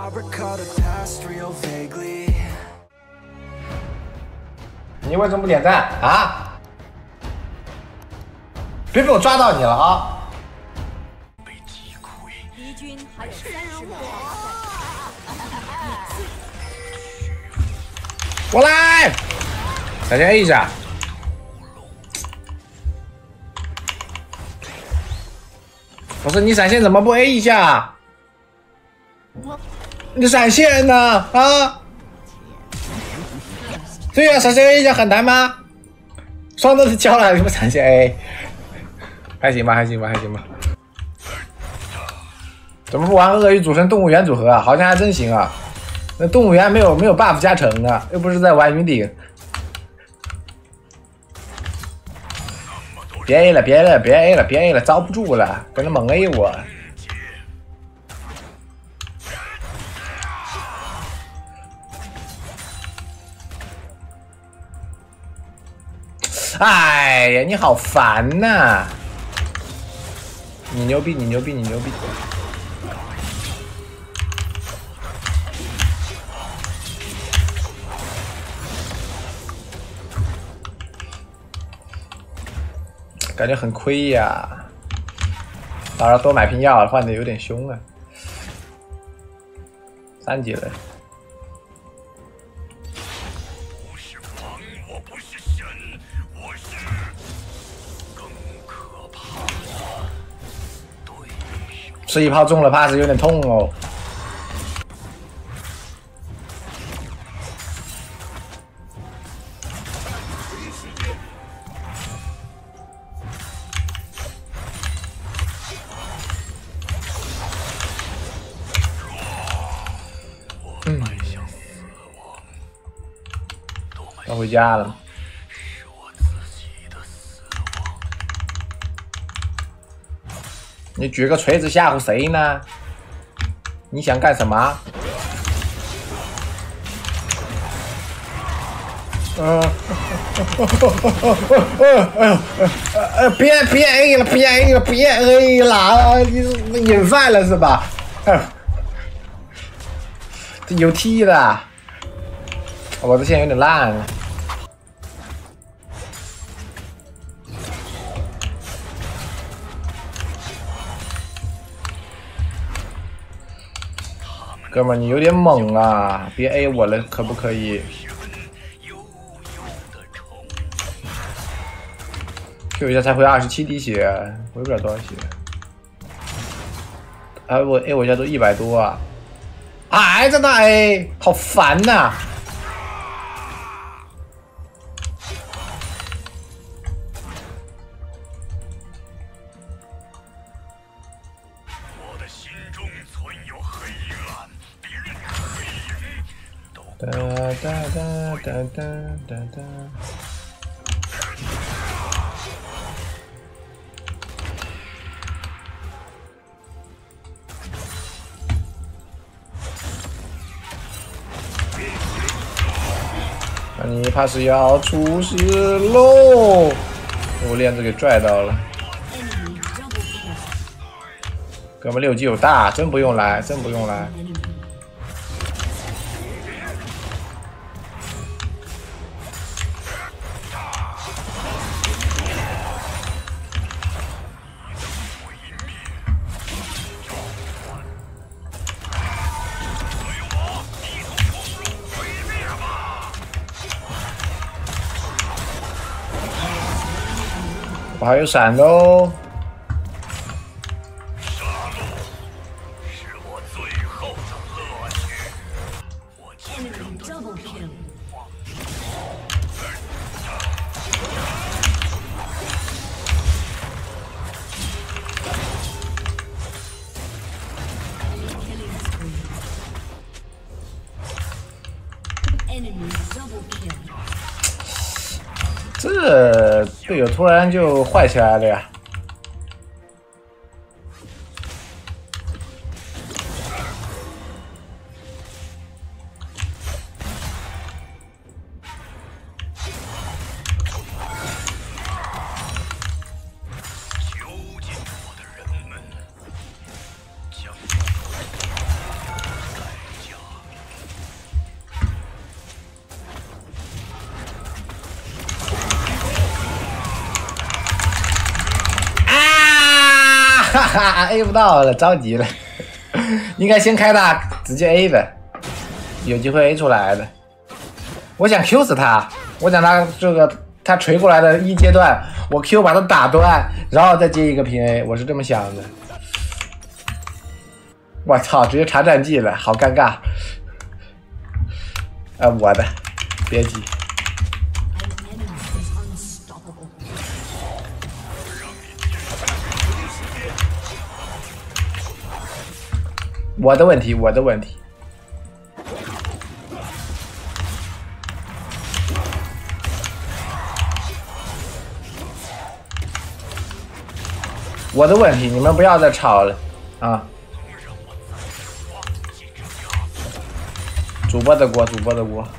你为什么不点赞啊？别被我抓到你了啊！ 敌军还有30秒。 我来，闪现 A 一下。不是你闪现怎么不 A 一下？你闪现呢？啊？对呀、闪现 A 一下很难吗？双都是交了，你不闪现 A， 还行吧，还行吧，还行吧。怎么不玩鳄鱼组成动物园组合啊？好像还真行啊。那动物园没有 buff 加成啊，又不是在玩云顶。别 A 了，别 A 了，别 A 了，别 A 了，遭不住了，跟他猛 A 我。哎呀，你好烦呐、啊！你牛逼，你牛逼，你牛逼！感觉很亏呀，早上多买瓶药，换的有点凶啊。3级了。吃一炮中了，怕是有点痛哦。要回家了。你举个锤子吓唬谁呢？你想干什么？别 A 了，别 A 了，别 A 了！你引犯了是吧？这有 T 的，我的线有点烂了。哥们儿，你有点猛啊！别 A 我了，可不可以 ？Q 一下才回27滴血，回不了多少血。哎，我 A 我一下都100多啊！还在那 A， 好烦呐、啊！哒哒哒哒哒哒哒。那你怕是要出事喽！我链子给拽到了。哥们6级有大，真不用来，真不用来。我还有闪的哦。这队友突然就坏起来了呀！ 哈哈 ，A 不到了，着急了。应该先开大，直接 A 呗，有机会 A 出来的。我想 Q 死他，我想他这个他锤过来的一阶段，我 Q 把他打断，然后再接一个平 A， 我是这么想的。我操，直接查战绩了，好尴尬。我的，别急。我的问题，我的问题。我的问题，你们不要再吵了啊！主播的锅，主播的锅。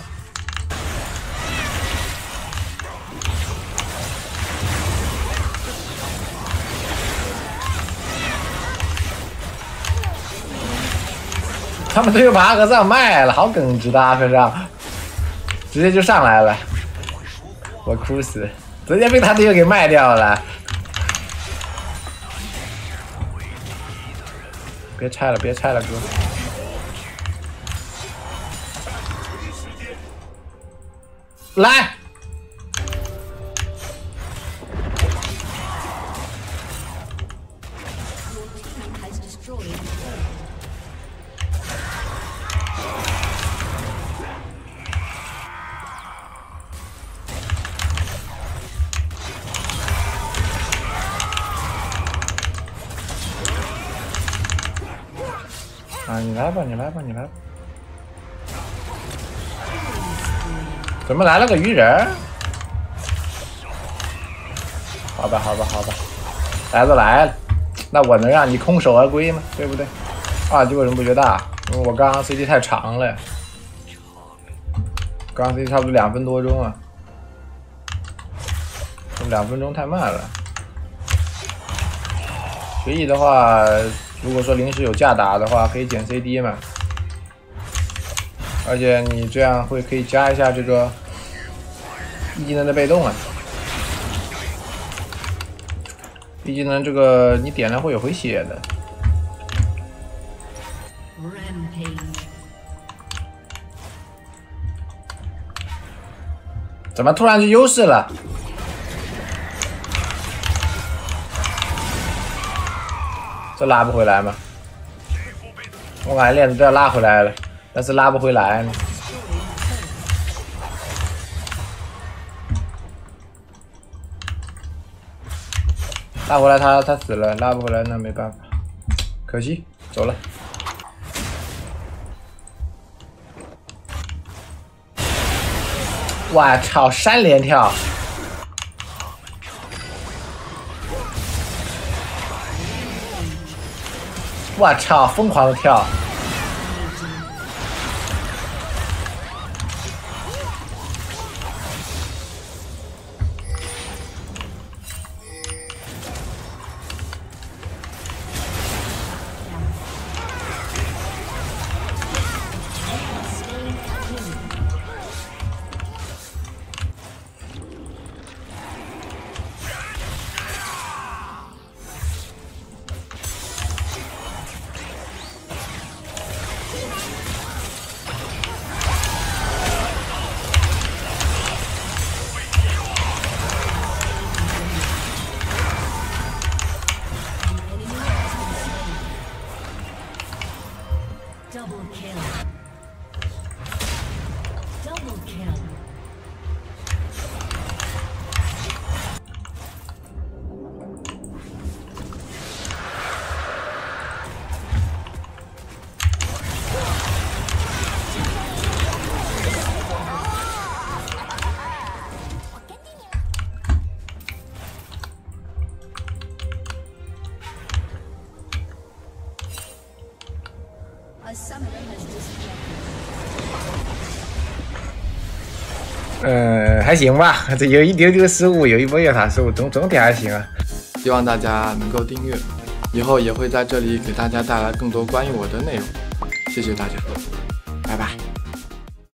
他们队友把阿格桑卖了，好耿直的阿格桑，直接就上来了，我哭死，直接被他队友给卖掉了。别拆了，别拆了，哥。来。啊，你来吧，你来吧，你来吧。怎么来了个鱼人？好吧，好吧，好吧，来都来了，那我能让你空手而归吗？对不对？啊，结果人不觉大，因为我刚刚 CD 太长了，刚刚 CD 差不多2分多钟啊，2分钟太慢了。学艺的话，如果说临时有架打的话，可以减 CD 嘛。而且你这样可以加一下这个一技能的被动啊。一技能这个你点了会有回血的。怎么突然就优势了？这拉不回来吗？我感觉链子都要拉回来了，但是拉不回来呢。拉回来他死了，拉不回来那没办法，可惜走了。我操，3连跳！我操，疯狂的跳！还行吧，这有一丢丢失误，有一波越塔失误，总体还行啊。 希望大家能够订阅，以后也会在这里给大家带来更多关于我的内容。谢谢大家，拜拜。